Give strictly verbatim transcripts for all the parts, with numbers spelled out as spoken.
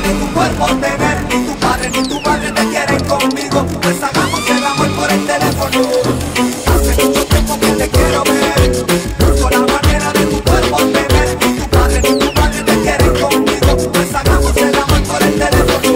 de tu cuerpo tener. Ni tu padre ni tu madre te quieren conmigo, pues hagamos el amor por el teléfono. Hace mucho tiempo que te quiero ver. Busco la manera de tu cuerpo tener. Ni tu padre ni tu madre te quieren conmigo, pues hagamos el amor por el teléfono.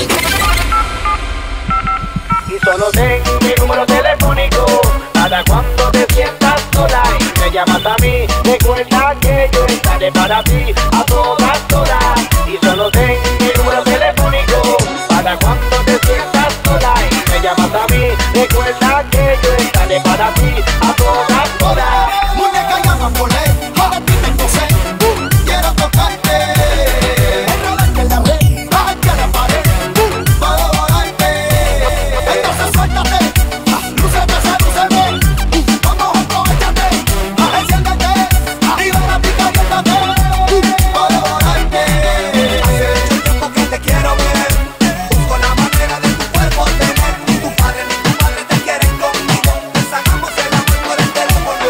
Y solo ten mi número telefónico para cuando te sientas sola y me llamas a mí. Recuerda que yo estaré para ti a todas horas. Y solo ten mi número telefónico para cuando te sientas sola y me llamas a mí. Recuerda que yo estaré para ti a todas horas. Muñeca llama por ley, ahora ti tengo sed. Uh, quiero tocarte, enredarte en la red, bajarte a la pared, uh, para volarte. Entonces suéltate, ah, lúcete, sedúceme, uh, vamos, aprovechate, ah, enciéndete, ah, y ven a ti caliéntate, uh, para volarte. Hace mucho tiempo que te quiero ver, busco la manera de tu cuerpo tener. Ni tu padre ni tu madre te quieren conmigo, pues hagamos el amor por el teléfono.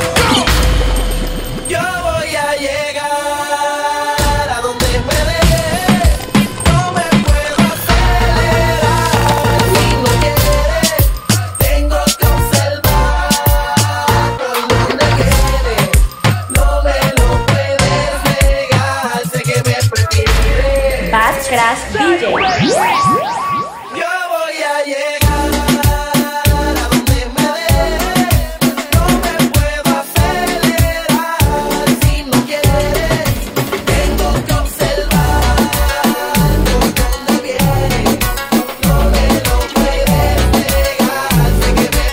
Yo voy a llegar a donde me dejes, no me puedo acelerar. Si no quieres, tengo que observar por donde quieres. No me lo puedes negar, sé que me prefieres. Bad Crash D J. Yo voy a llegar a donde me dejes, no me puedo acelerar. Si no quieres, tengo que observar por donde vienes. No me lo puedes negar, sé que me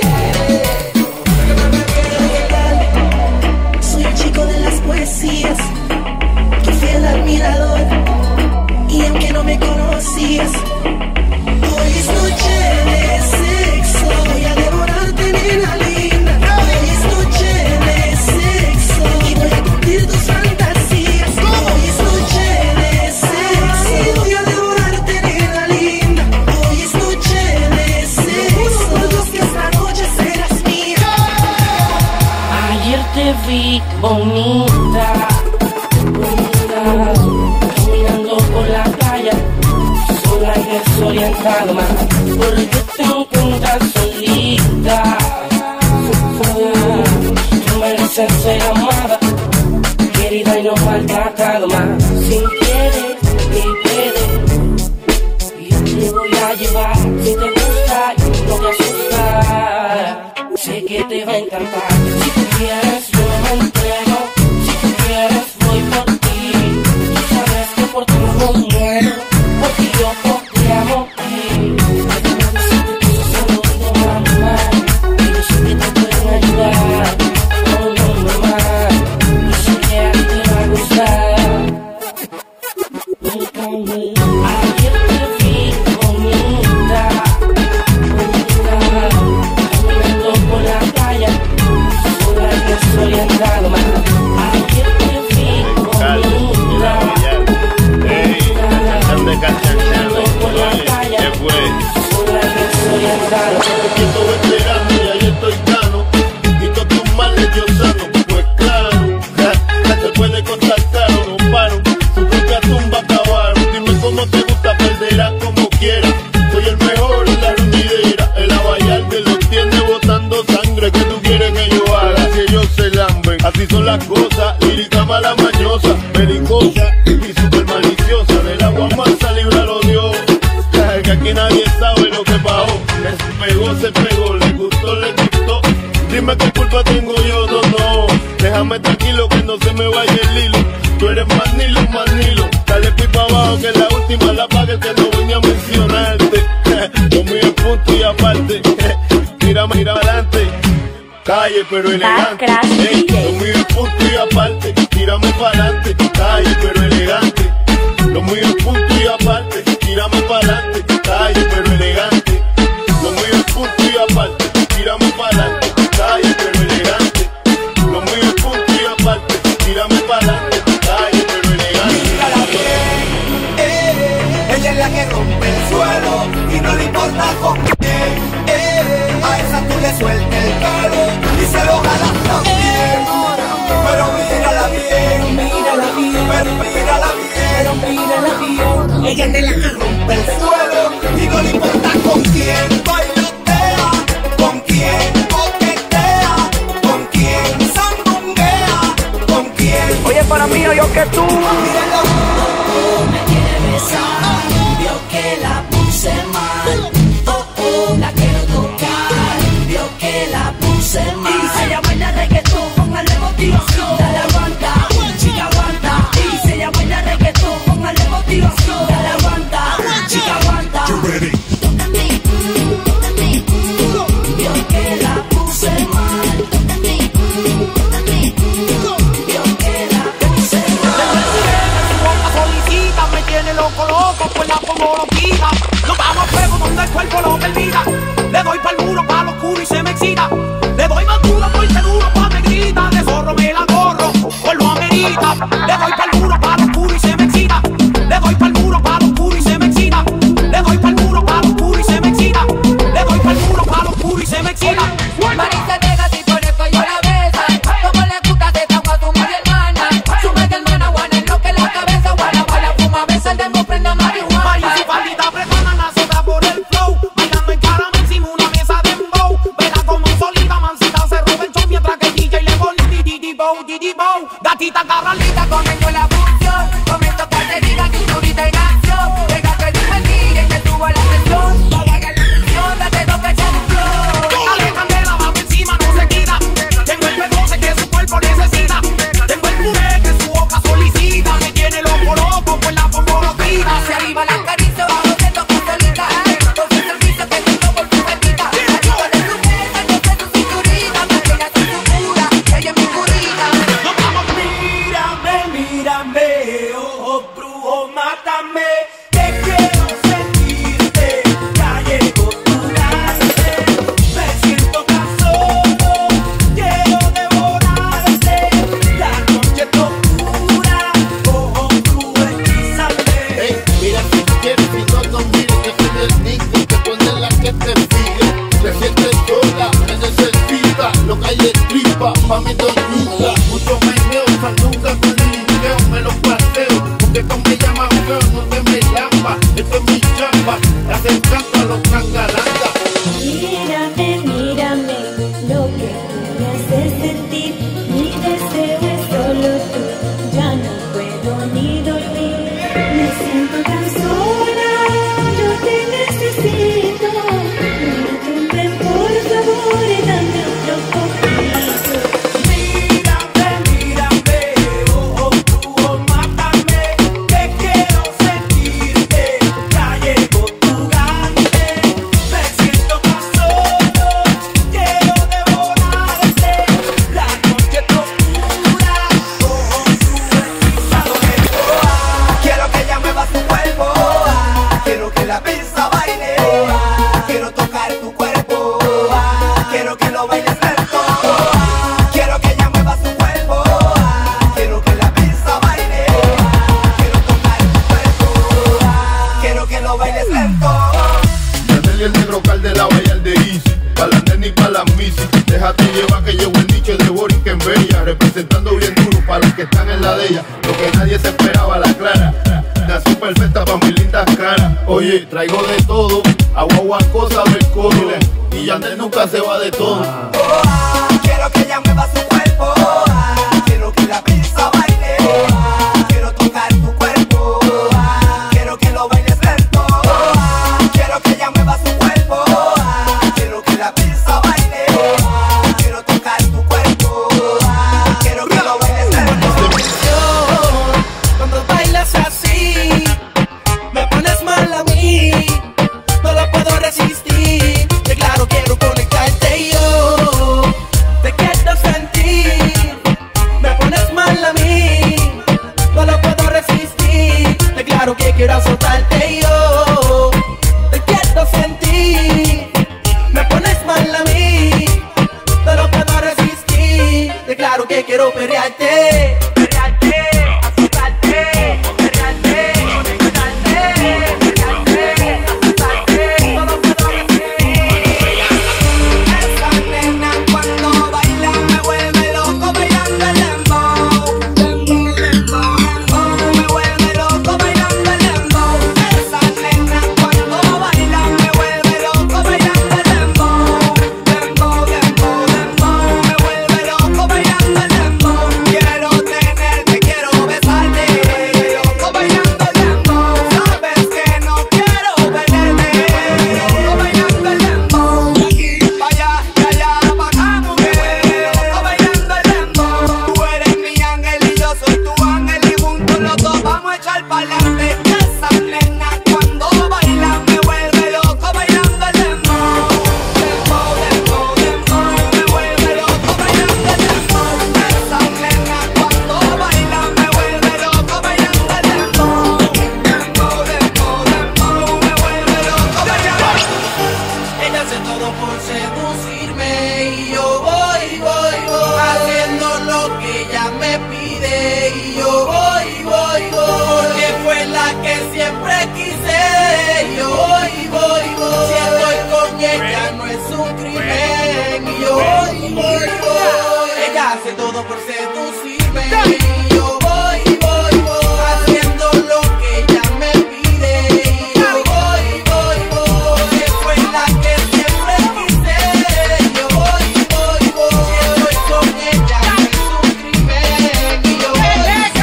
prefieres. Soy el chico de las poesías, tu fiel admirador. Y aunque no me conocías, hoy es noche de sexo. Voy a devorarte, nena linda. Hoy es noche de sexo y voy a cumplir tus fantasías. Hoy es noche de sexo y voy a devorarte, nena linda. Hoy es noche de sexo, Dios, que esta noche serás mía. Ayer te vi bonita, bonita, caminando por la playa, sola y desorientada más, porque te encuentras solita. Tú mereces ser amada, querida y no maltratada más. Si quieres, ni puedes, yo te voy a llevar. Si te gusta y no te asusta, sé que te va a encantar. Si tú quieres, yo me entrego. Si tú quieres, voy por ti. Tú sabes que por ti no muero, porque yo por ti amo a ti. Si tú quieres, solo digo mamá, y yo sé que te pueden ayudar. No, no, mamá, yo sé que a ti te va a gustar. Ayer te vi bonita, bonita, caminando por la playa, sola y desorientada más. Ayer te vi bonita, caminando por la playa, sola y desorientada más. Aquí estoy esperando y ahí estoy gano. Y todos tus males yo sano. Pues claro, ja, se puede costar caro, no paro. Su propia tumba acabaron. Dime cómo te gusta, perderás como quieras. Soy el mejor en la reunidera. El abayarte los tiene botando sangre. Que tú quieres que yo haga, que ellos se lamben. Así son las cosas, lírica mala mañosa, belicosa y super maliciosa. Del agua mansa líbralo Dios. Que aquí nadie sabe lo que pasó. Que se pegó, se pegó, le gustó, le gustó. Dime qué culpa tengo yo, no, no. Déjame tranquilo que no se me vaya el hilo. Tú eres más nilo, más nilo. Dale pipa abajo que la última la pague, que no venía a mencionarte. Lo mío es punto y aparte. Mira, mira adelante. Calle pero elegante. Ey, lo mío es punto y aparte. Tírame para adelante. Calle pero elegante. Lo mío es punto y aparte. Tírame para adelante. Calle pero elegante. Lo mío es punto y aparte. Tírame para adelante. Calle pero elegante. Lo mío es punto y aparte. Tírame para adelante. Calle pero elegante. Mírala bien, eh, ella es la que rompe el suelo y no le importa con quién, eh, a esa tú le suelta el pelo y se lo jalas también. Pero mírala bien, Mírala bien, pero mírala bien, pero mírala bien. ella es de la que rompe el suelo. Y no le importa con quién bailotea, con quién coquetea, con quién sandunguea, con quién. Oye, para mí, yo que tú. Mírenlo. Oh, me quiere besar, vio que la puse mal. Oh, oh, la quiero tocar, vio que la puse mal. Y ella baila reggaetón, póngale motivación. Dale aguanta, chica aguanta. Y ella baila reggaetón, póngale motivación. Dale aguanta, chica aguanta. Tócame, tócame, vio que la puse mal. Tócame, tócame, vio que la puse mal. Solicita, me tiene loco, loco, pues la pongo loquita. Nos vamos a fuego donde el cuerpo lo permita. Le doy pa'l muro, pa'l oscuro y se me excita. Le doy más duro porque duro pa' me grita. De zorro me la corro, pues lo amerita. Le doy pa'l muro, pa'l oscuro y se me excita. Le doy pa'l muro, pa'l oscuro y se me excita. Le doy pa'l muro, pa'l oscuro y se me excita. Le doy pa'l muro, pa'l oscuro y se me excita. Marisa llega y por eso yo la besa. Como le gusta se trajo a su madre hermana. Su madre hermana guana en lo que la cabeza guana. Guana fuma, besa el demo, prenda marihuana. Marisa y Faldita prepara nacida por el flow. Bailando en cara encima una mesa de embow. Vela como solita, mansita se roba el show. Mientras que el D J le pone di-di-di-bow, di-di-bow. Gatita carralita con Comenzó la función, comenzó carterita, cinturita en acción. Llega que dijo el D J que tuvo la sesión. Para que la sesión date dos cachas de flow. dale candela, vamos encima, no se quita. Tengo el B doce que su cuerpo necesita. Tengo el puré que su boca solicita. Me tiene loco, loco, pues la pongo loquita. Hacia arriba la acaricio, bajo se toca solita. Con su servicio que tengo por su petita. Arriba de su mesa, yo sé su cinturita. Marina su cintura, ella es mi curita. Nos vamos. Mírame, mírame, ojo brujo, mátame. Te quiero sentirte, ya llegó tu lance. Me siento tan solo, quiero devorarte. La noche es locura, ojo brujo, hechízame. Ey, mira si quieres y no nos mires, que soy el niño que pone la que te sigue. Te sientes sola, me necesita, lo que hay es tripa, pa' mi dormita. Mucho meneo, sandunga con limpio, me lo paseo, porque con me llaman feo, no te me llama. Esto es mi chamba, le hacen canto a los cangalangas. Mírame, mírame, lo que tú me haces sentir. Mi deseo es solo tú, ya no puedo ni dormir. Me siento tan sola, yo te necesito. No me por favor, dame otro poquito. Mírame, mírame, ojo brujo, mátame. Que quiero sentirte, ya llegó tu gante. Me siento tan solo, quiero devorarte. La noche es oscura, ojo brujo, hechizado que toa. Quiero que ella mueva su cuerpo, ah. Quiero que la pista baile, ah. Quiero tocar tu cuerpo, ah. Quiero que lo bailes lento, ah. Quiero que ella mueva su cuerpo, ah. Quiero que la pista baile, ah. Quiero tocar tu cuerpo, ah. Quiero que lo bailes lento. Yandel y el negro Caldela, vaya el de Easy. Pa' la nena y pa' la misi. Déjate llevar que llevo el nicho de Boris que en Bella. Representando bien duro pa' los que están en la de ella. Lo que nadie se esperaba, la clara. Nació perfecta pa' mis lindas caras. Oye, traigo de todo. Agua, agua, cosa, del codo. Y Yandel nunca se va de todo. Oh, ah. Quiero que ella mueva su cuerpo, ah. Quiero que la pista baile, ah. Quiero tocar tu cuerpo, ah. Quiero que lo bailes lento, ah. Quiero que ella mueva su cuerpo, ah. Quiero que la pista baile, ah. Quiero tocar tu cuerpo, ah. Quiero que lo bailes lento. Cuando bailas así, me pones mal a mí. No lo puedo resistir. De claro quiero conectarte yo. Te quiero sentir. Me pones mal a mí. No lo puedo resistir. De claro que quiero azotarte yo. Te quiero sentir. Me pones mal a mí. No lo puedo resistir. De claro que quiero perrearte. Perrearte, azotarte, perrearte, conectarte, perrearte, azotarte. No lo puedo resistir. Esa nena cuando baila me vuelve loco bailando el dembow. Dembow, dembow, dembow. Me vuelve loco bailando el dembow. todo por seducirme. Y yo voy, voy, voy, haciendo lo que ella me pide. Y yo voy, voy, voy, que fue la que siempre quise. Yo voy, voy, voy, si estoy con ella no es un crimen. Y yo voy.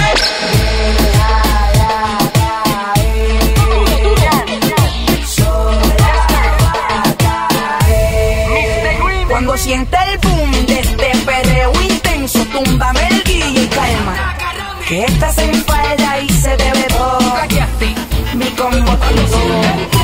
Cuando siente el boom de este perreo intenso, túmbame el guille y calma. Que estás en falda y se te ve todo. Mi combo contigo.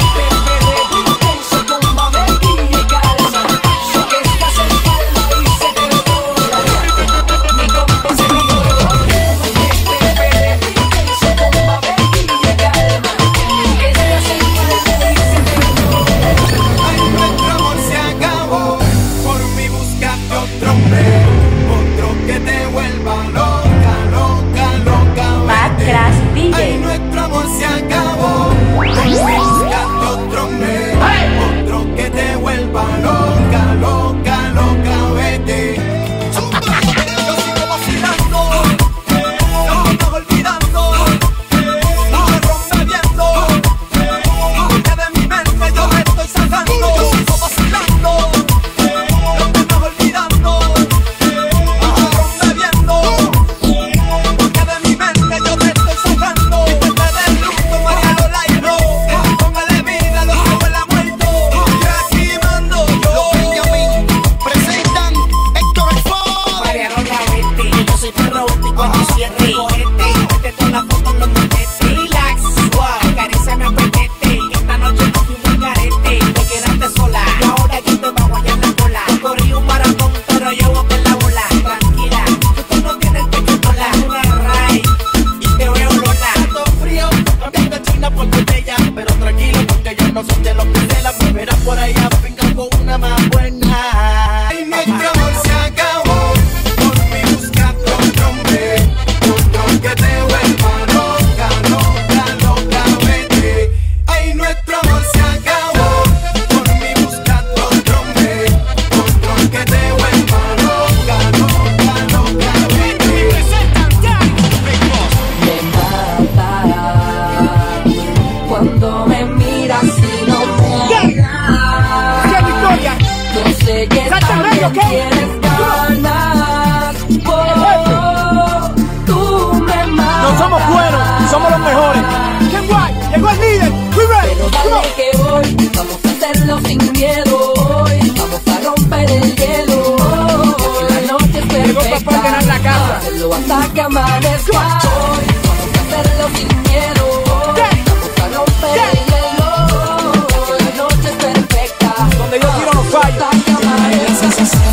Hasta que amanezca hoy, vamos a hacerlo sin miedo. Vamos a romper el hielo, que la noche es perfecta. Donde yo tiro los fallos. Hasta que amanezca.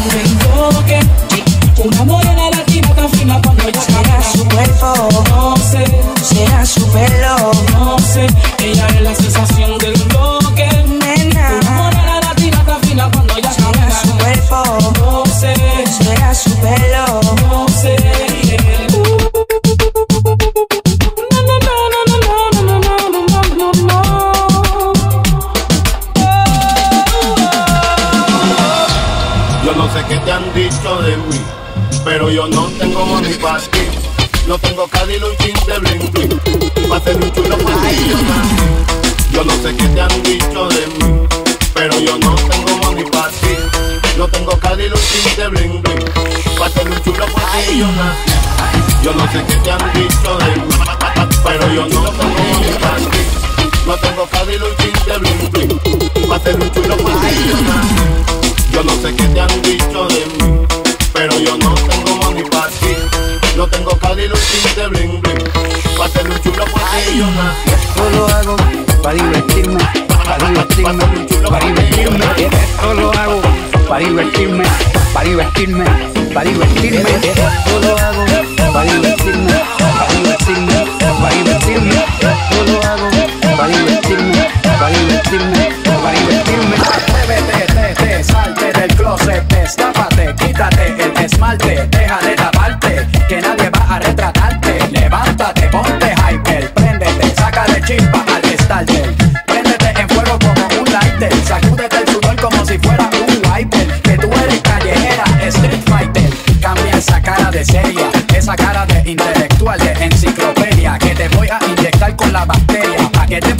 Una morena latina tan fina cuando ella será su cuerpo, no sé, será su pelo, no sé. Ella es la sensación del bloque, nena. Una morena latina tan fina cuando ella será su cuerpo, no sé, será su pelo, no sé. ¿Qué te han dicho de mí? Pero yo no tengo money para ti. No tengo Cadillac y un chin de bling bling. Pa' ser un chulo pues sí yo nací. Yo no sé qué te han dicho de mí, pero yo no tengo money para ti. No tengo Cadillac y un chin de bling bling. Pa' ser un chulo pues sí yo nací. Yo no sé qué te han dicho de mí, pero yo no tengo money para ti. No tengo Cadillac y un chin de bling bling. Pa' ser un chulo pues sí yo nací. Yo no sé qué te han dicho de mí, pero yo no tengo money para ti. No tengo Cadillac y de bling bling. Pa' ser un chulo porque yo nací. Esto lo hago para divertirme, para divertirme, para divertirme. Esto lo hago para divertirme, para divertirme, para divertirme. Esto lo hago para divertirme, para divertirme, para divertirme. Esto lo hago para divertirme, para divertirme, para divertirme. Atrévete, te, te, salte del closet, destápate, quítate el esmalte, deja de taparte, que nadie va a retratarte. Levántate, ponte hyper, préndete, sácale chispa al starter. Préndete en fuego como un lighter, sacúdete el sudor como si fuera un wiper. Que tú eres callejera, street fighter, cambia esa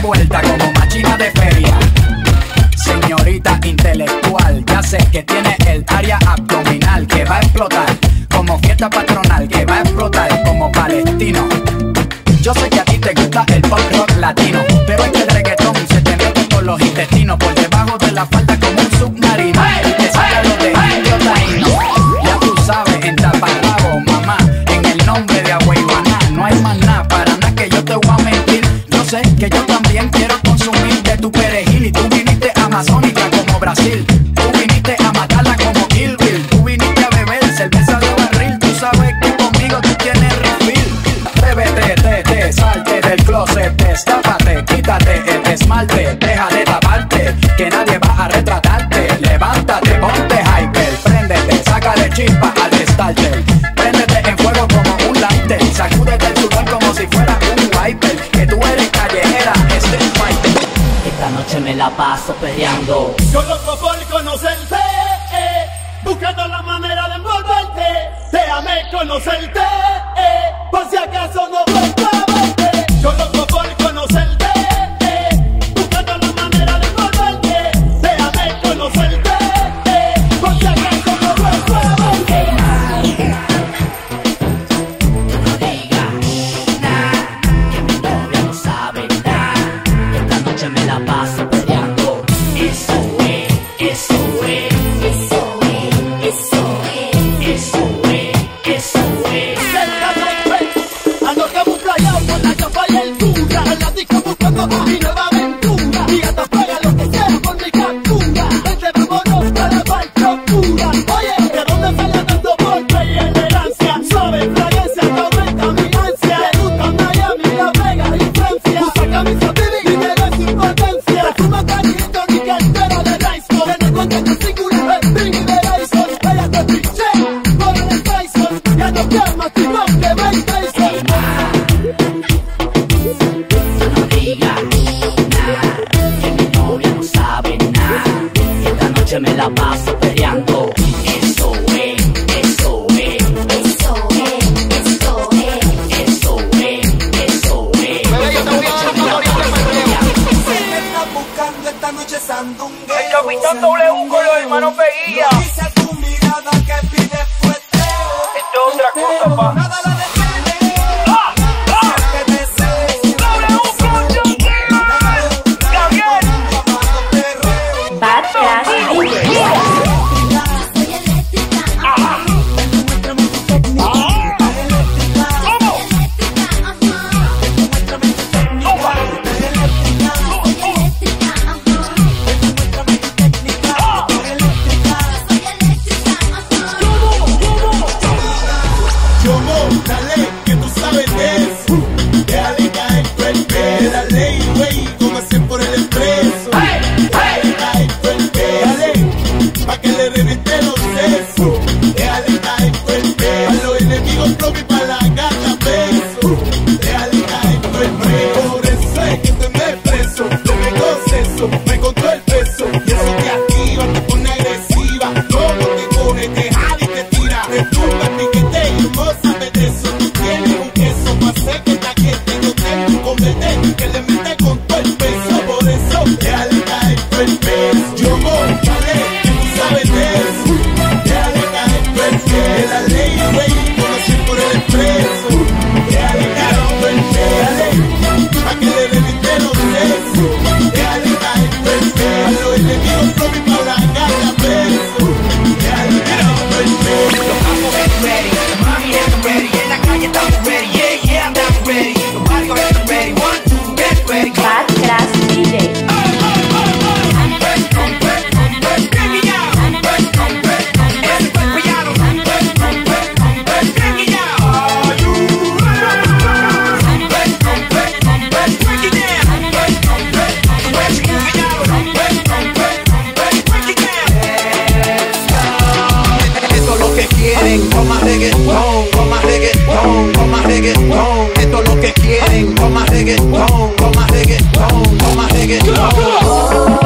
envuelta como machina de feria. Señorita intelectual, ya sé que tiene el área abdominal que va a explotar como fiesta patronal, que va a explotar como palestino. Yo sé que a ti te gusta el pop rock latino, pero es que el reggaetón se te mete por los intestinos, por debajo de la falda como un submarino, y te saca lo de indio taíno. Ya tú sabes, en taparrabo, mamá, en el nombre de Agüeybaná, no hay más nada, para nada que yo te voy a mentir. Yo sé que yo también quiero consumir de tu perejil, y tú viniste amazónica como Brasil, tú viniste a matarla como Kill Bill, tú viniste a beber cerveza de barril, tú sabes que conmigo tú tienes refill. Bébete, te, te, salte del closet, destápate, quítate el esmalte, deja de taparte, que nadie va a retratarte. Levántate, ponte hyper, préndete, sácale chispa al starter, préndete en fuego como un lighter, sacúdete el sudor como si fuera un wiper, que tú eres callejera, este es fighter. Esta noche me la paso peleando. Yo loco por conocerte, eh, buscando la manera de envolverte. Déjame conocerte, eh, por si acaso no vuelvo a verte. Yo loco por conocerte, eh, buscando la manera de envolverte. Déjame conocerte, eh, por si acaso no vuelvo a verte. No digas nada, que mi novia no sabe nada. Esta noche me la paso peleando. Eso es, eso es, eso es, eso es, eso es, eso es. Cerca de pez, ando camuflajeado con la capa y el cura. En la disco buscando mi nueva aventura. Y hasta paga lo que sea por mi captura. Vente, vámonos para la procura. Oye, ¿de dónde sale tanto golpe y elegancia? Suave fragancia que aumenta mi ansia. Me gusta Miami, La Vega y Francia. Usa camisa Bibi y me da su importancia. Perfuma caliente ni cartera de Dyson. Tiene cuenta que segura es Biggie de Dyson. Ella te piché con el Tyson. Ya no llama igual que Mike Tyson. No digas nada, que mi novia no sabe nada. Esta noche me la paso peleando. Eso es, eso es, eso es, eso es, eso es, eso es. Se me está buscando esta noche sandungueo. El Capitán W con los hermanos Peguilla. Dice tu mirada que pide fueteo. Esto es otra cosa, pa. Nada la detiene. ¡Ah! ¡Ah! Que desee. W con John Gabriel. Bad Crash D J. Dale, que tú sabes de eso. Déjale caer fuerte. Dale, güey, como hacen por el expreso. Déjale caer fuerte. Dale, pa' que le reviente los sesos. Déjale caer fuerte. A los enemigos propios y pa' la gata beso. Déjale caer fuerte. Por eso es que te me preso. Yo me goceso, me contó el peso. Y eso te activa, te pone agresiva. Como te coge, te jala y te tira. Te tumba, piquete y hermosa. Tienes un queso pa' hacer que esta gente no tenga un comete que le mete con todo el peso. Por eso, déjale caer todo el peso. Yo voy, dale, que tú sabes de eso. Déjale caer todo el peso. La ley, güey, como así por el expreso. Déjale caer todo el peso. Dale, pa' que le reviste los sesos. Déjale caer todo el peso. A los enemigos propios pa' la gata beso. Déjale caer todo el peso. Ready, mami, get ready. En la calle estamos ready. Yeah, yeah, I'm ready. Nobody gonna get ready. One, two, get ready. Bad Crash D J. Toma reggaetón, toma reggaetón, toma reggaetón. Esto es lo que quieren. Toma reggaetón, toma reggaetón, toma reggaetón.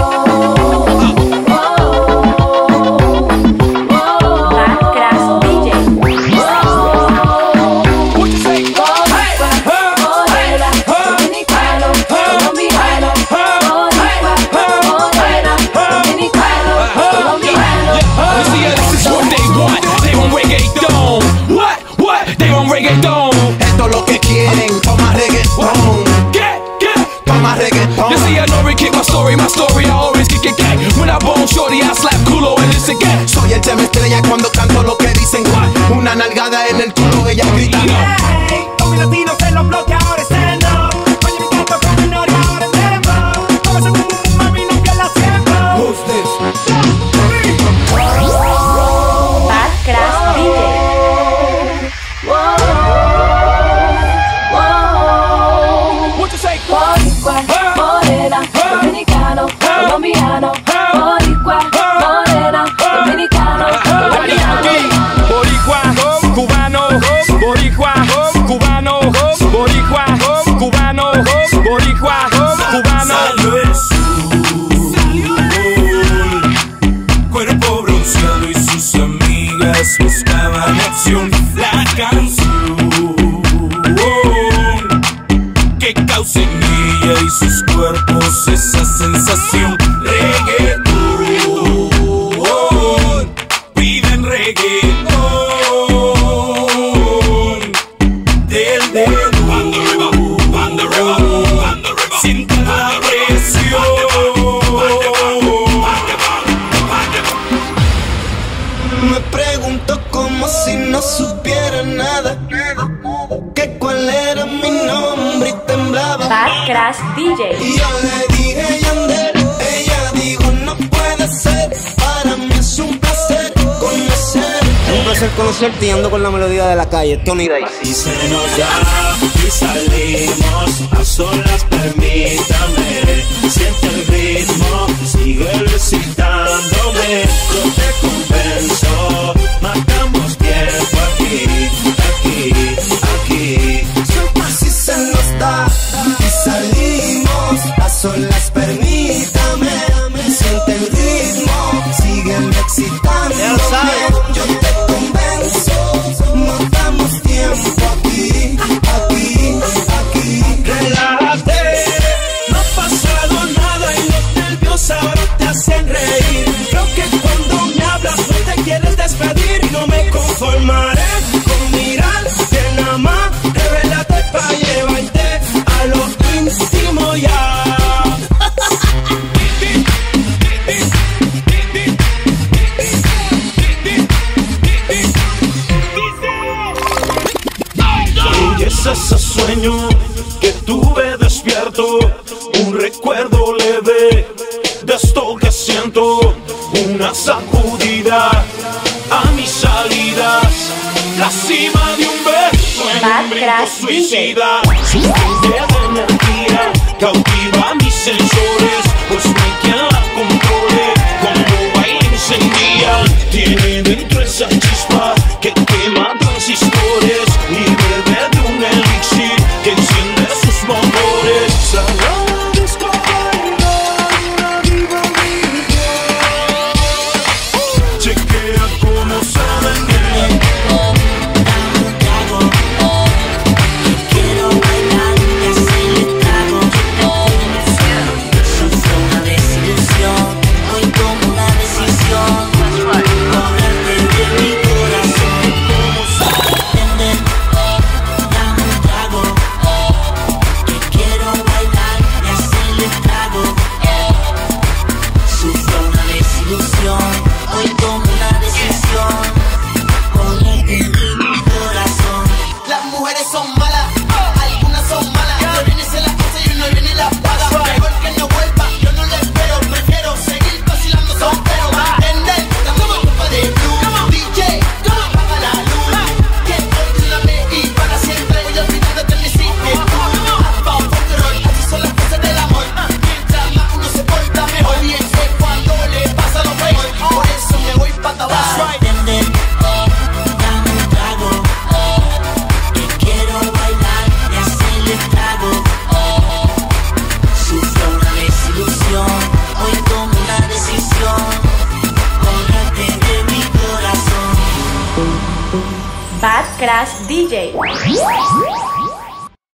Dominicano, historia, slap culo en ese que. Soy el tema estrella cuando canto lo que dicen. Una nalgada en el culo, ella grita. Hey, con mis latinos en los bloqueadores stand up. Oye mi canto con mi noria ahora en tempo. Como ese boom boom mami no pierdas tiempo. Who's this? Bad Crash D J. What you say? Boricua, morena, dominicano, colombiano. Boricua, morena, dominicano, colombiano. Boricua, cubano, boricua, cubano, boricua, cubano, boricua, cubano. Salió el sol, cuerpo bronceado y sus amigas buscaban acción. La canción que causa en ella y sus cuerpos esa sensación. Reggaetón, piden reggaetón del dedo. Siente la presión. Me pregunto como si no supiera nada, que cuál era mi nombre y temblaba. Bad Crash D J. Y yo le dije Yandel, ella dijo no puede ser. Para mí es un placer conocer. Es un placer conocerte y ando con la melodía de la calle, Tony Day. Y se nos da y salimos a solas, permítame. Siente el ritmo, sigue recitándome. Yo te convenzo, matamos tiempo aquí, aquí, aquí. Así se nos da y salimos a solas, permítame. Siente el ritmo, sigue excitándome. Yo te convenzo, matamos tiempo aquí, aquí, aquí. Relájate, no ha pasado nada y los nervios ahora te hacen reír. Creo que cuando me hablas no te quieres despedir y no me conformaré con mirarte nada más. Revélate pa' llevarte a lo íntimo ya. Y es ese sueño que tuve despierto, un recuerdo leve de esto que siento, una sacudida a mis salidas, la cima de un beso en un brinco suicida. Su fuente de energía cautiva mis sensores, pues no hay quien la controle, como baila encendida. Tiene dentro esa chispa que quema transistores y bebe de un elixir que enciende sus motores. Chequea cómo saben que Quiero bailar y hacerle trago. Eso fue una desilusión. Hoy tomo una decisión. Correrte de mi corazón. ¿Cómo sabes entender? Dame un trago. Que quiero bailar y hacerle trago. Sufro una desilusión. Hoy tomo una decisión. Correrte de mi corazón. Las mujeres son malas, algunas son malas. No viene se las cosas y uno viene y las paga. Mejor que no vuelva, yo no le espero. Prefiero seguir vacilando soltero. ¿Va a entender? Estamos en culpa de Blue D J, apaga la luz. Que hoy de una vez y para siempre voy olvidando que me hiciste tú. About control, así son las cosas del amor. Mientras más uno se porta mejor. Y es que cuando le pasa lo peor, por eso me voy pa' abajo. Entender, dame un trago. Que quiero bailar y hacerle trago. Sufro una desilusión. Hoy tomo una decisión. Correrte de mi corazón. Bad Crash D J.